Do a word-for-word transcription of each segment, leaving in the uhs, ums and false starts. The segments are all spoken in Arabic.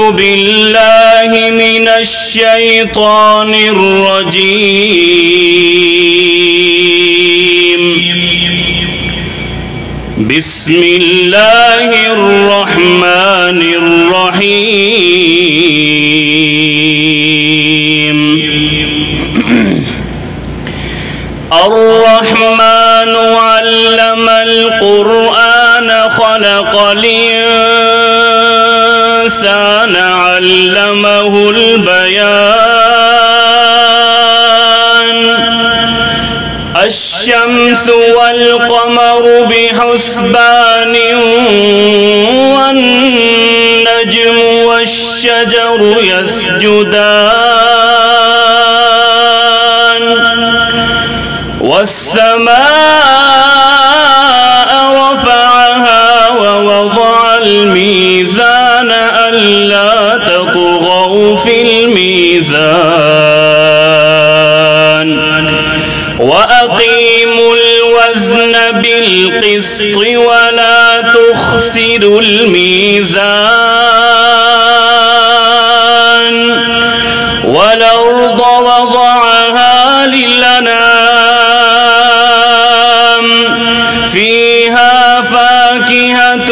بالله من الشيطان الرجيم. بسم الله الرحمن الرحيم. الرحمن علم القرآن خلق الإنسان علمه البيان. الشمس والقمر بحسبان والنجم والشجر يسجدان والسماء رفعها ووضع الميزان ألا تطغوا في الميزان وأقيموا الوزن بالقسط ولا تخسروا الميزان. والأرض وضعها للأنام فيها فاكهة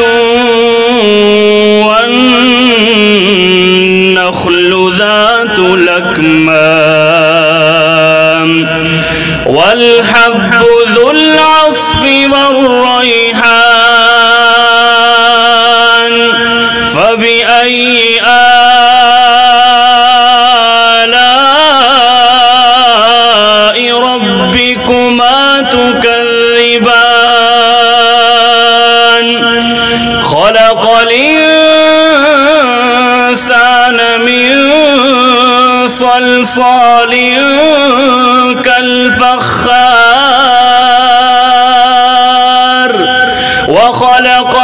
والنخل ذات الأكمام والحب ذو العصف والريحان. فبأي آلاء ربكما تكذبان. خلق الإنسان من صلصال كالفخار وخلق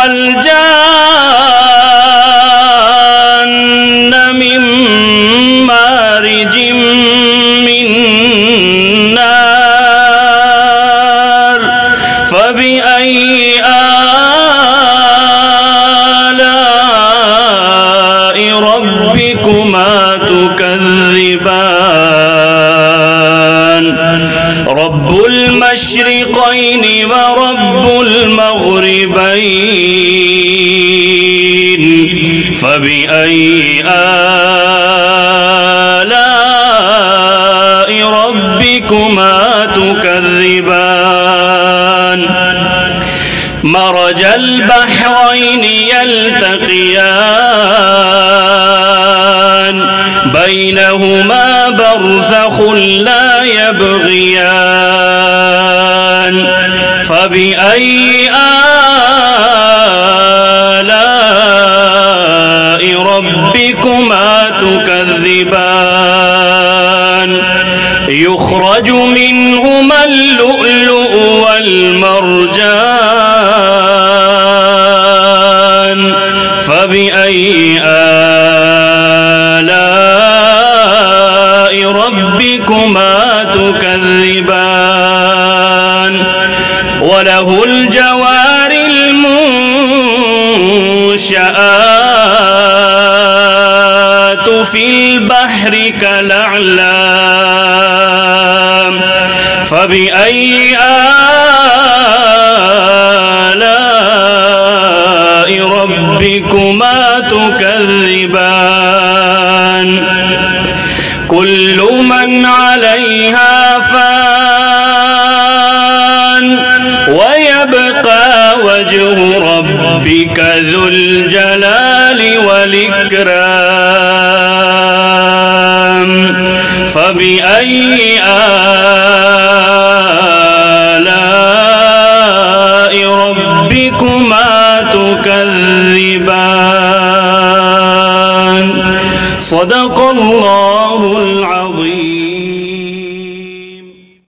الجان من مارج من نار. فبأي آلاء ربكما تكذبان. رب المشرقين ورب المغربين. فبأي آلاء ربكما تكذبان. مرج البحرين يلتقيان بينهما برزخ لا يبغيان. فبأي آلاء ربكما تكذبان. يخرج منهما اللؤلؤ والمرجان. فبأي آلاء ربكما تكذبان. وله الجوار المنشآت في البحر كالأعلام. فبأي آلاء ربكما تكذبان. كل من عليها فان ويبقى وجه ربك ذو الجلال والإكرام. فبأي آلاء ربكما تكذبان. صدق الله العظيم.